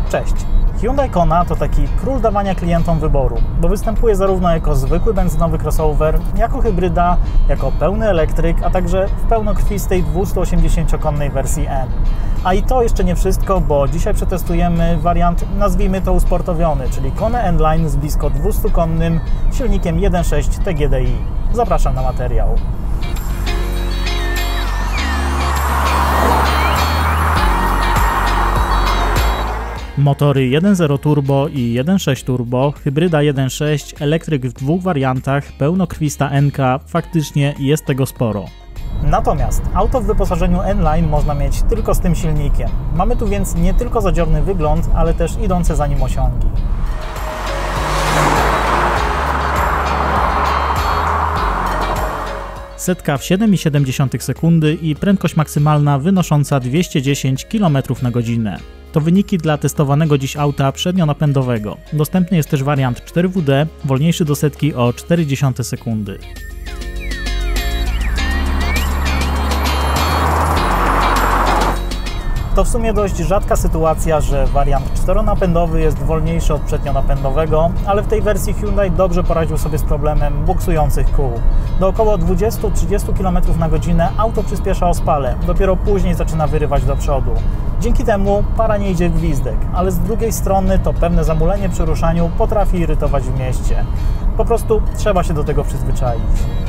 Cześć! Hyundai Kona to taki król dawania klientom wyboru, bo występuje zarówno jako zwykły benzynowy crossover, jako hybryda, jako pełny elektryk, a także w pełnokrwistej 280-konnej wersji N. A i to jeszcze nie wszystko, bo dzisiaj przetestujemy wariant, nazwijmy to usportowiony, czyli Kona N-Line z blisko 200-konnym silnikiem 1.6 TGDI. Zapraszam na materiał. Motory 1.0 turbo i 1.6 turbo, hybryda 1.6, elektryk w dwóch wariantach, pełnokrwista NK, faktycznie jest tego sporo. Natomiast auto w wyposażeniu N-Line można mieć tylko z tym silnikiem. Mamy tu więc nie tylko zadziorny wygląd, ale też idące za nim osiągi. Setka w 7,7 sekundy i prędkość maksymalna wynosząca 210 km/h. To wyniki dla testowanego dziś auta przednionapędowego. Dostępny jest też wariant 4WD, wolniejszy do setki o 0,4 sekundy. To w sumie dość rzadka sytuacja, że wariant czteronapędowy jest wolniejszy od przednionapędowego, ale w tej wersji Hyundai dobrze poradził sobie z problemem buksujących kół. Do około 20-30 km/h auto przyspiesza ospale, dopiero później zaczyna wyrywać do przodu. Dzięki temu para nie idzie w gwizdek, ale z drugiej strony to pewne zamulenie przy ruszaniu potrafi irytować w mieście. Po prostu trzeba się do tego przyzwyczaić.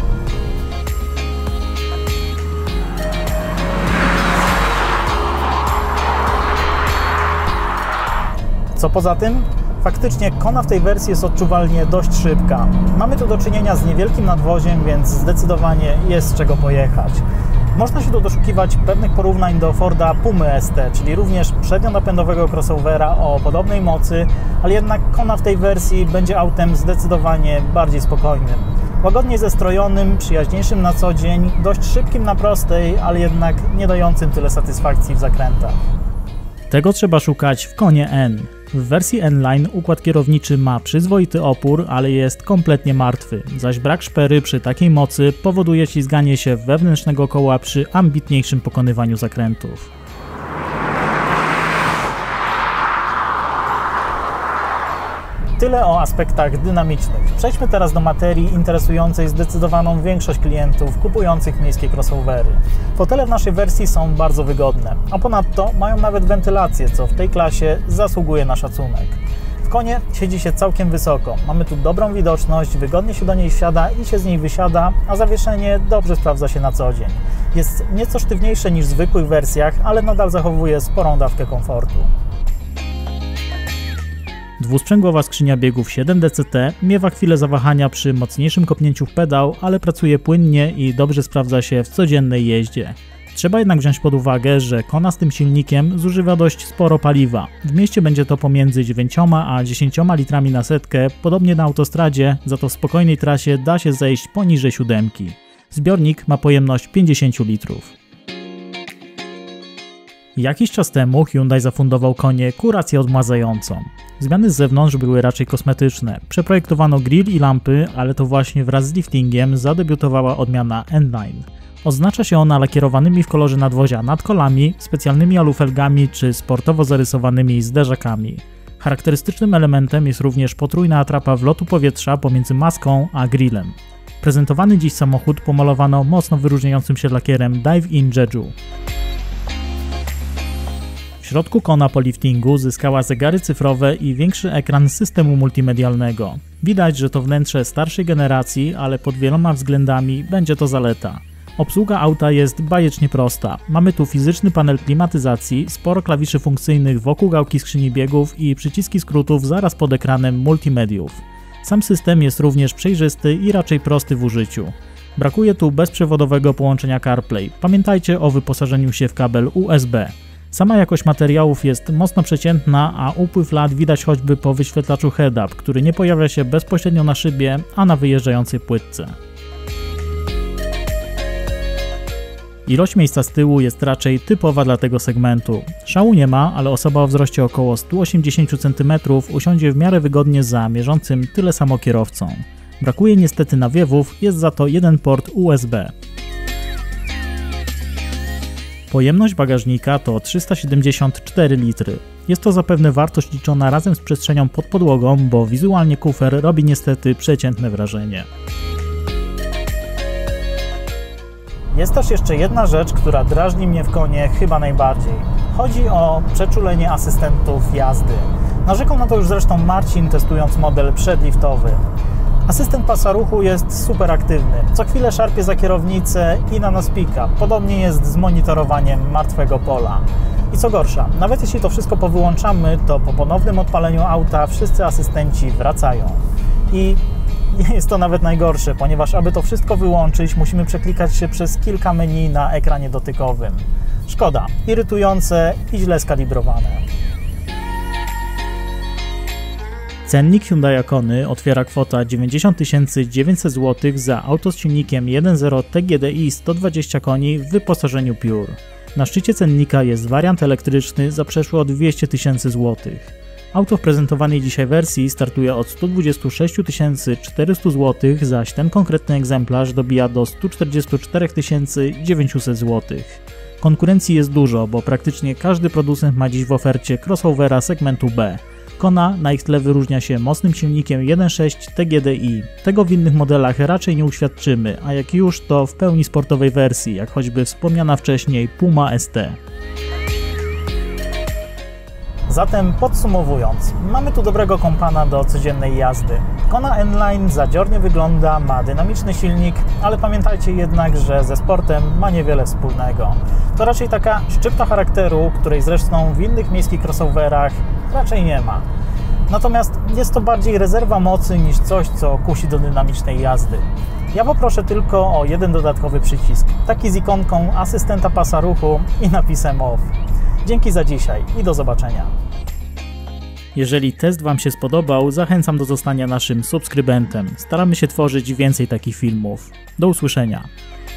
Co poza tym? Faktycznie Kona w tej wersji jest odczuwalnie dość szybka. Mamy tu do czynienia z niewielkim nadwoziem, więc zdecydowanie jest z czego pojechać. Można się tu doszukiwać pewnych porównań do Forda Pumy ST, czyli również przednionapędowego crossovera o podobnej mocy, ale jednak Kona w tej wersji będzie autem zdecydowanie bardziej spokojnym. Łagodniej zestrojonym, przyjaźniejszym na co dzień, dość szybkim na prostej, ale jednak nie dającym tyle satysfakcji w zakrętach. Tego trzeba szukać w Konie N. W wersji N-Line układ kierowniczy ma przyzwoity opór, ale jest kompletnie martwy, zaś brak szpery przy takiej mocy powoduje ślizganie się wewnętrznego koła przy ambitniejszym pokonywaniu zakrętów. Tyle o aspektach dynamicznych. Przejdźmy teraz do materii interesującej zdecydowaną większość klientów kupujących miejskie crossovery. Fotele w naszej wersji są bardzo wygodne, a ponadto mają nawet wentylację, co w tej klasie zasługuje na szacunek. W Konie siedzi się całkiem wysoko, mamy tu dobrą widoczność, wygodnie się do niej wsiada i się z niej wysiada, a zawieszenie dobrze sprawdza się na co dzień. Jest nieco sztywniejsze niż w zwykłych wersjach, ale nadal zachowuje sporą dawkę komfortu. Dwusprzęgłowa skrzynia biegów 7DCT miewa chwilę zawahania przy mocniejszym kopnięciu w pedał, ale pracuje płynnie i dobrze sprawdza się w codziennej jeździe. Trzeba jednak wziąć pod uwagę, że Kona z tym silnikiem zużywa dość sporo paliwa. W mieście będzie to pomiędzy 9 a 10 litrami na setkę, podobnie na autostradzie, za to w spokojnej trasie da się zejść poniżej 7. Zbiornik ma pojemność 50 litrów. Jakiś czas temu Hyundai zafundował Konie kurację odmładzającą. Zmiany z zewnątrz były raczej kosmetyczne. Przeprojektowano grill i lampy, ale to właśnie wraz z liftingiem zadebiutowała odmiana N-Line. Oznacza się ona lakierowanymi w kolorze nadwozia nadkolami, specjalnymi alufelgami czy sportowo zarysowanymi zderzakami. Charakterystycznym elementem jest również potrójna atrapa wlotu powietrza pomiędzy maską a grillem. Prezentowany dziś samochód pomalowano mocno wyróżniającym się lakierem Dive In Jeju. W środku Kona po liftingu zyskała zegary cyfrowe i większy ekran systemu multimedialnego. Widać, że to wnętrze starszej generacji, ale pod wieloma względami będzie to zaleta. Obsługa auta jest bajecznie prosta. Mamy tu fizyczny panel klimatyzacji, sporo klawiszy funkcyjnych wokół gałki skrzyni biegów i przyciski skrótów zaraz pod ekranem multimediów. Sam system jest również przejrzysty i raczej prosty w użyciu. Brakuje tu bezprzewodowego połączenia CarPlay. Pamiętajcie o wyposażeniu się w kabel USB. Sama jakość materiałów jest mocno przeciętna, a upływ lat widać choćby po wyświetlaczu head-up, który nie pojawia się bezpośrednio na szybie, a na wyjeżdżającej płytce. Ilość miejsca z tyłu jest raczej typowa dla tego segmentu. Szału nie ma, ale osoba o wzroście około 180 cm usiądzie w miarę wygodnie za mierzącym tyle samo kierowcą. Brakuje niestety nawiewów, jest za to jeden port USB. Pojemność bagażnika to 374 litry. Jest to zapewne wartość liczona razem z przestrzenią pod podłogą, bo wizualnie kufer robi niestety przeciętne wrażenie. Jest też jeszcze jedna rzecz, która drażni mnie w Konie chyba najbardziej. Chodzi o przeczulenie asystentów jazdy. Narzekał na to już zresztą Marcin, testując model przedliftowy. Asystent pasa ruchu jest super aktywny. Co chwilę szarpie za kierownicę i na nas pika. Podobnie jest z monitorowaniem martwego pola. I co gorsza, nawet jeśli to wszystko powyłączamy, to po ponownym odpaleniu auta wszyscy asystenci wracają. I nie jest to nawet najgorsze, ponieważ aby to wszystko wyłączyć, musimy przeklikać się przez kilka menu na ekranie dotykowym. Szkoda, irytujące i źle skalibrowane. Cennik Hyundai Kony otwiera kwota 90 900 zł za auto z silnikiem 1.0 TGDI 120 koni w wyposażeniu Pure. Na szczycie cennika jest wariant elektryczny za przeszło 200 000 zł. Auto w prezentowanej dzisiaj wersji startuje od 126 400 zł, zaś ten konkretny egzemplarz dobija do 144 900 zł. Konkurencji jest dużo, bo praktycznie każdy producent ma dziś w ofercie crossovera segmentu B. Kona na ich tle wyróżnia się mocnym silnikiem 1.6 TGDI. Tego w innych modelach raczej nie uświadczymy, a jak już to w pełni sportowej wersji, jak choćby wspomniana wcześniej Puma ST. Zatem podsumowując, mamy tu dobrego kompana do codziennej jazdy. Kona N-Line zadziornie wygląda, ma dynamiczny silnik, ale pamiętajcie jednak, że ze sportem ma niewiele wspólnego. To raczej taka szczypta charakteru, której zresztą w innych miejskich crossoverach raczej nie ma. Natomiast jest to bardziej rezerwa mocy niż coś, co kusi do dynamicznej jazdy. Ja poproszę tylko o jeden dodatkowy przycisk, taki z ikonką asystenta pasa ruchu i napisem OFF. Dzięki za dzisiaj i do zobaczenia. Jeżeli test Wam się spodobał, zachęcam do zostania naszym subskrybentem. Staramy się tworzyć więcej takich filmów. Do usłyszenia.